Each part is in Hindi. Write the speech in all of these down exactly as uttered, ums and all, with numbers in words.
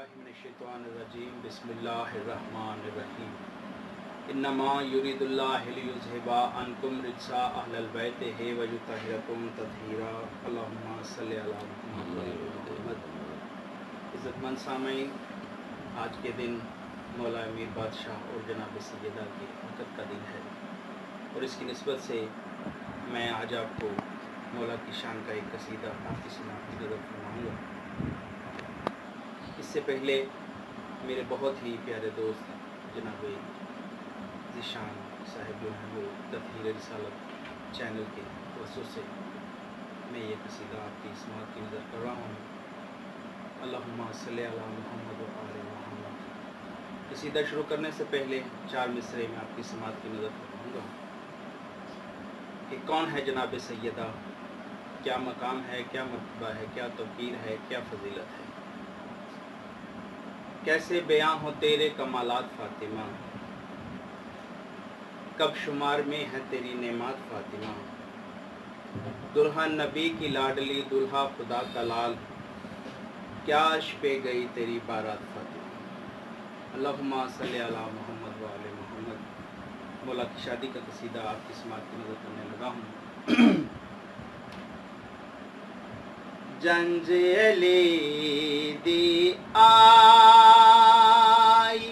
बिस्मिल्लाहिर्रहमानिर्रहीम बिस्मिल्लाहिर्रहमानिर्रहीम इन्नमा युरिदुल्लाहु लियुज़हिबा अन्कुम रिज्सा अहलल बैत व युतहिरकुम तत्हीरा अल्लाहुम्मा सल्लि अला मुहम्मद। इज़्ज़तमंद सामईन, आज के दिन मौला अमीर बादशाह और जनाब सैयदा की बरकत का दिन है और इसकी निस्बत से मैं आज आपको मौला की शान का एक कसीदा आपकी समाअत की नज़र फरमाऊँगा। इससे पहले मेरे बहुत ही प्यारे दोस्त जनाब ज़ीशान साहिब जो हैं वो तफहीर रिसालत चैनल के वसू से मैं ये कसीदा आपकी समाअत की नज़र कर रहा हूँ। अल्लाहुम्मा सल्लि अला मुहम्मद व आले मुहम्मद। कसीदा शुरू करने से पहले चार मिसरे में आपकी समाअत की नज़र फरमाऊँगा कि कौन है जनाब सैयदा, क्या मकाम है, क्या मर्तबा है, क्या तौक़ीर है, क्या फजीलत है। कैसे बयां हो तेरे कमालात फ़ातिमा, कब शुमार में है तेरी नेमात फ़ातिमा। दुल्हन नबी की लाडली, दुल्हा खुदा का लाल, क्या अर्श पे गई तेरी बारात फ़ातिमा। अल्लाहुम्मा सल्लि अला मुहम्मद व आले मुहम्मद। मौला की शादी का कसीदा आपकी समाअत की नज़र करने लगा हूँ। जंजेली दी आई,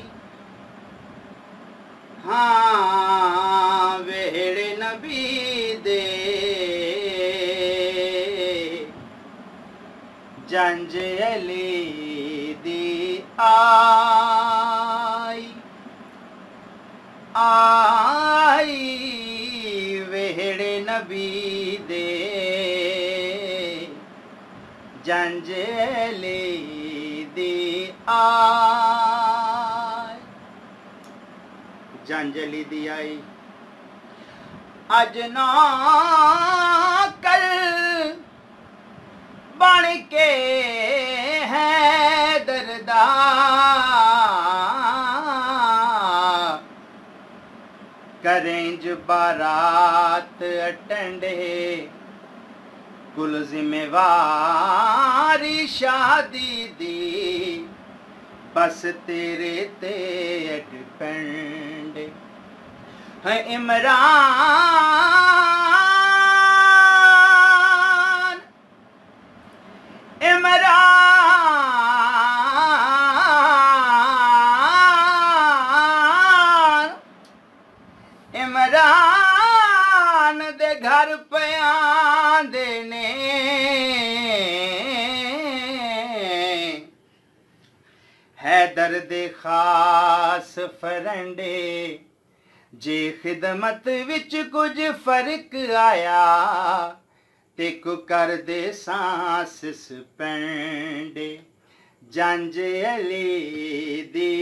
हाँ वेड़े नबी दे, जंजेली दी आई आई वेड़े नबी दे, जंजेली दी आई। जंजेली दी आई अजना कल बन के है दरदा, करेंज बारात अटेंडे, कुल जिम्मेवारी शादी दी, बस तेरे ते डिपेंड है। इमरान इमरान इमरान दे घर पयां देने, हैदर दे खास फरंडे, जे खिदमत विच कुछ फर्क आया ते को कर दे सांस सस्पेंड। जंजेली दी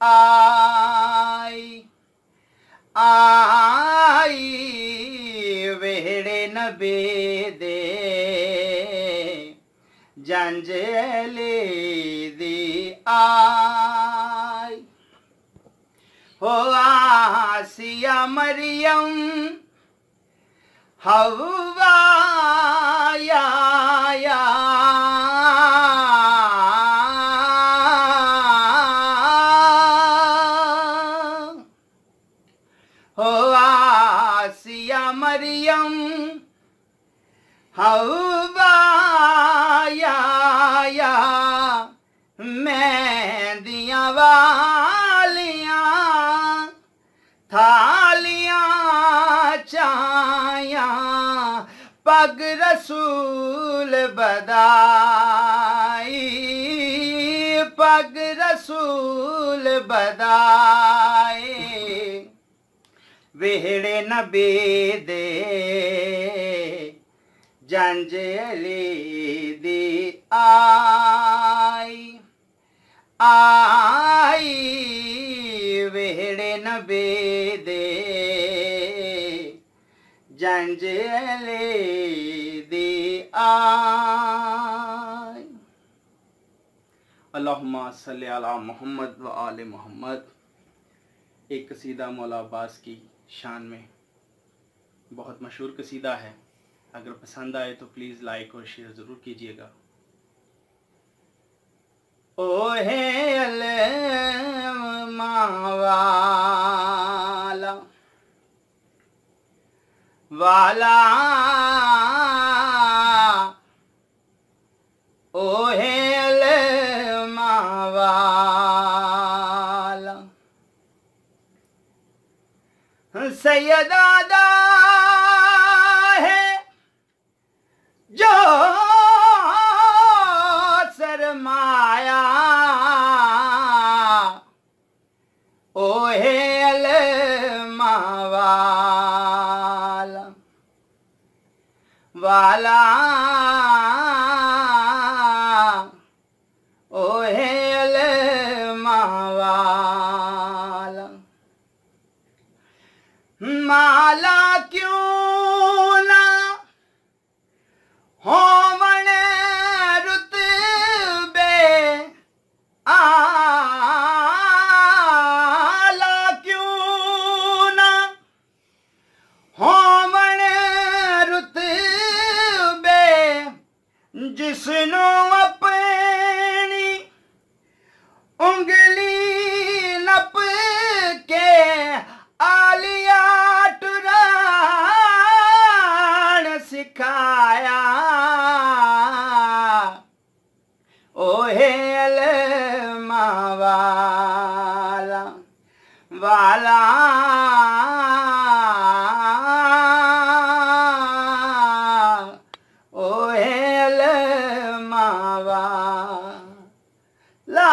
आई आई वेड़े नबी दे, जंजेली दी आई। हो आसिया मरियम हव्वा या या, हो आसिया मरियम हव्वा या या, मेहंदियां वालियां थालियां चाया, पग रसूल बदाई, पग रसूल बदाई, वेड़े नबी दे, जंजेली दी आई आई वेड़े नबी दे, जंजेली दी आई। अल्लाहुम्मा सल्लि अला मुहम्मद व आले मुहम्मद। एक कसीदा मौला अब्बास की शान में, बहुत मशहूर कसीदा है। अगर पसंद आए तो प्लीज़ लाइक और शेयर ज़रूर कीजिएगा। ओ है वाला ओहेल मावाला सैयदादा है जो सरमाया ओहेल मावाला वाला ओहेल मावाला माला क्यों ना होवन रुतबे आला क्यों ना होवन रुतबे जिसनों अपनी उंगली नप के आलिया टुरान सिखाया ओहेल मावाला वाला ओहेल मावाला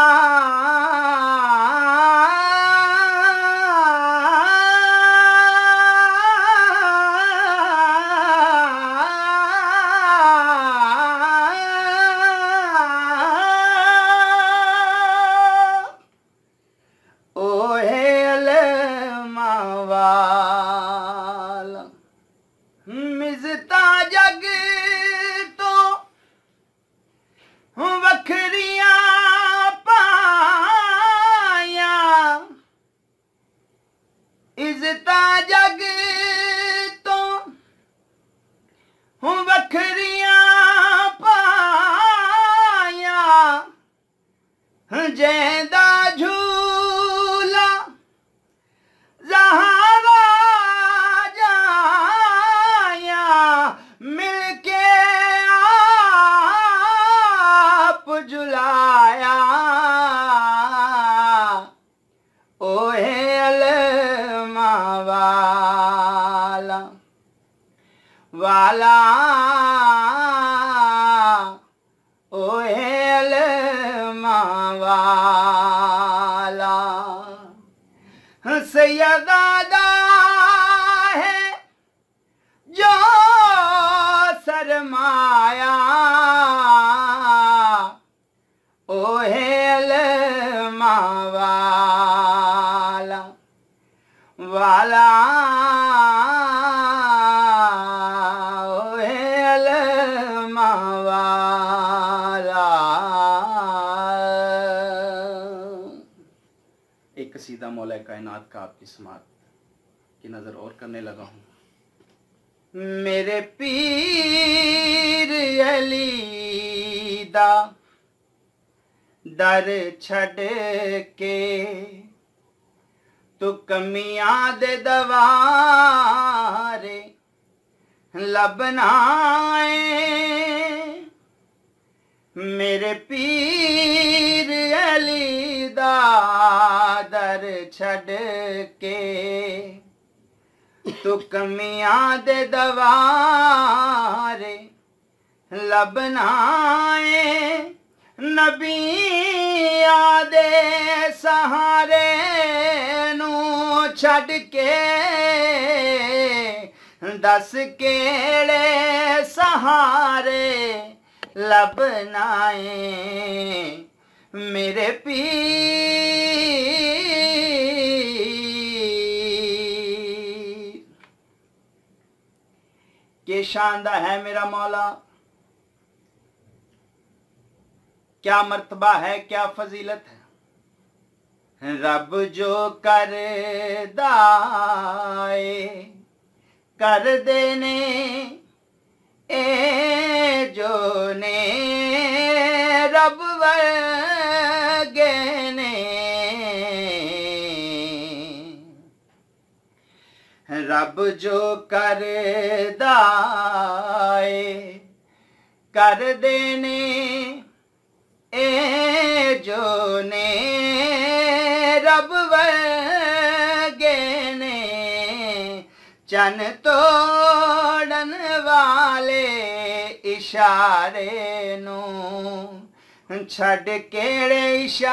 ओहेल मावाला मिजता जग तो वखरियां पाया इजता जग तो वखरियां पाया जेंदा झूला जहारा जाया मिलके आप जुलाया ओहेल मावाला वाला ओहेल मावाला सैयदादा है जो सरमाया ओहेल मावाला वाला ओहेल मावाला। एक कसीदा मौला कायनात का आपकी समात की नज़र और करने लगा हूँ। मेरे पीर अली दा दर छड़ के तू कमियां दे दवारे लबनाए मेरे पीर अली दा दर छड़ के तू कमियां दे दवारे लबनाए नबियां दे सहारे नू छड़ के दस केड़े सहारे लबनाए मेरे पीर के शानदा है मेरा मौला, क्या मर्तबा है, क्या फजीलत है। रब जो कर दाए कर देने ए जो ने रब वर्गे ने रब जो कर दाए कर देने ए जो ने रब वर्गे ने चन तोड़न वाले इशारे नू छड़ केड़े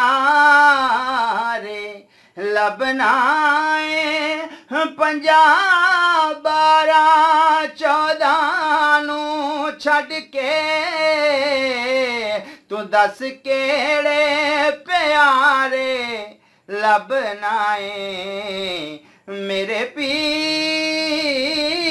इशारे लबनाए पंजाब बारह चौदह नू छड़ के तू दस केड़े प्यारे लबनाए मेरे पीर